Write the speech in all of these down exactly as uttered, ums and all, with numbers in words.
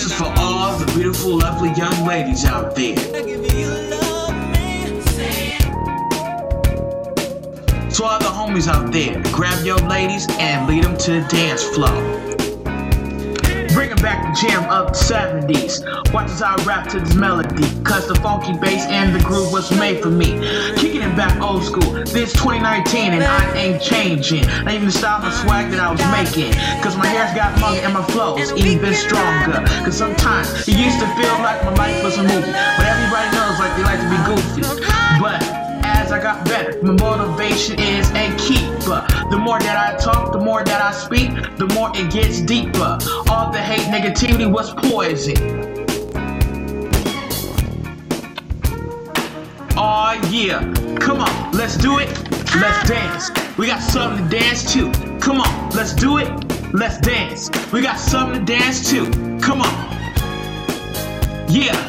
This is for all the beautiful, lovely young ladies out there. To all the homies out there, grab your ladies and lead them to the dance floor. Bringing back the jam of the seventies. Watch as I rap to this melody, cause the funky bass and the groove was made for me. Kicking it back old school. This twenty nineteen and I ain't changing. Not even the style and swag that I was making. Cause my hair's got longer and my flow's even stronger. Cause sometimes it used to feel like my life was a movie, but everybody knows like they like to be goofy. But as I got better, my motivation is a keeper. The more that I talk, the more that I speak, the more it gets deeper. All the hate, negativity was poison. Oh yeah, come on, let's do it, let's dance. We got something to dance to. Come on, let's do it, let's dance. We got something to dance to. Come on. Yeah.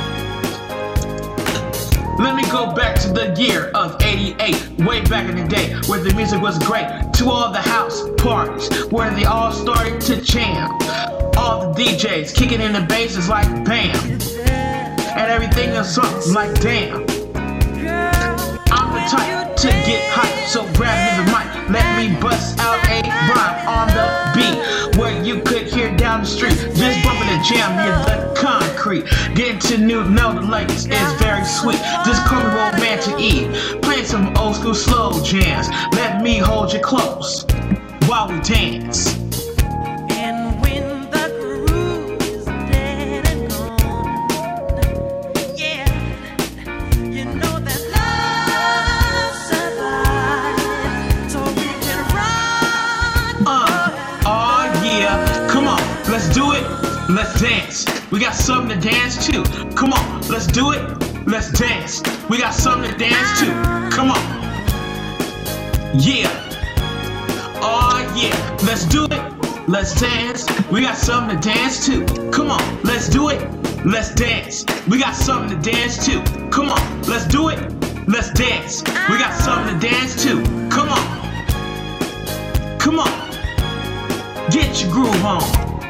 Let me go back to the year of eighty-eight, way back in the day, where the music was great. To all the house parties, where they all started to jam. All the D Js kicking in the bass is like bam. And everything is something like damn. I'm the type to get hype, so grab me the mic. Let me bust out a rhyme on the beat, where you could hear down the street, just bumping the jam near the concrete. Getting to new know the ladies is very sweet. Just call me Romantic E, playing some old school slow jams. Let me hold you close while we dance. And when the groove is dead and gone, yeah, you know that love survives, so we can run. Uh, oh yeah, come on, let's do it, let's dance. We got something to dance to. Come on, let's do it, let's dance. We got something to dance to. Come on. Yeah. Oh yeah, let's do it, let's dance. We got something to dance to. Come on, let's do it, let's dance. We got something to dance to. Come on, let's do it, let's dance. We got something to dance to. Come on. Come on. Get your groove on.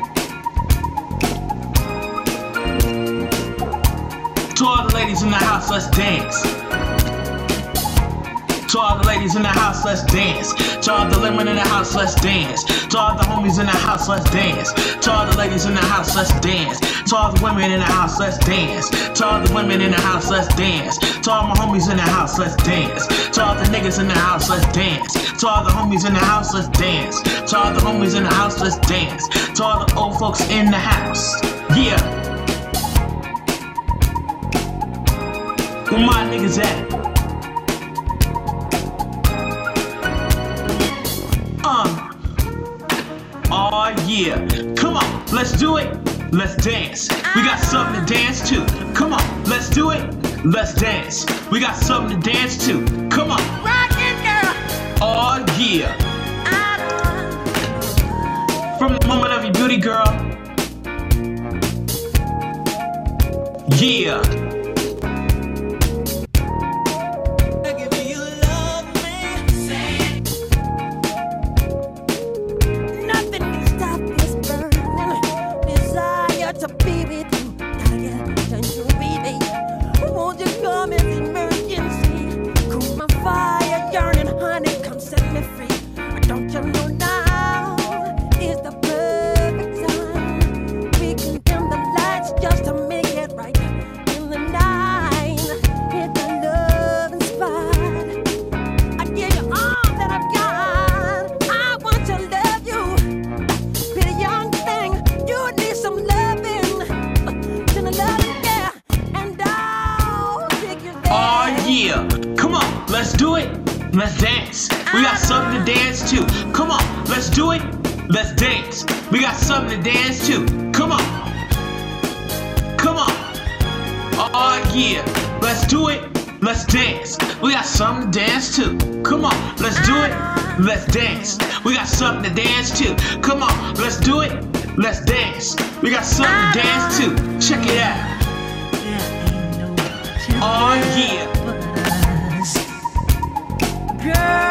To all the ladies in the house, let's dance. To all the ladies in the house, let's dance. To all the women in the house, let's dance. To all the homies in the house, let's dance. To all the ladies in the house, let's dance. To all the women in the house, let's dance. To all the women in the house, let's dance. To all my homies in the house, let's dance. To all the niggas in the house, let's dance. To all the homies in the house, let's dance. To all the homies in the house, let's dance. To all the old folks in the house, yeah. Where my niggas at? Um. Oh yeah. Come on, let's do it. Let's dance. We got something to dance to. Come on, let's do it. Let's dance. We got something to dance to. Come on. Rock it, girl. Oh yeah. From the moment of your beauty, girl. Yeah. To be with you, gotta get attention, baby. Won't you come as emergency? Cool my fire, yearning, honey, come set me free. Don't you know now is the perfect time? We can dim the lights just to make it right. In the night, hit the loving spot. I give you all that I've got. I want to love you. Be a young thing, you need some love. Oh yeah, come on, let's do it, let's dance. We got something to dance to. Come on, let's do it, let's dance. We got something to dance to. Come on, come on. Oh yeah, let's do it, let's dance. We got something to dance to. Come on, let's do it, let's dance. We got something to dance to. Come on, let's do it, let's dance. We got something to dance to. Check it out. Oh yeah. Girl.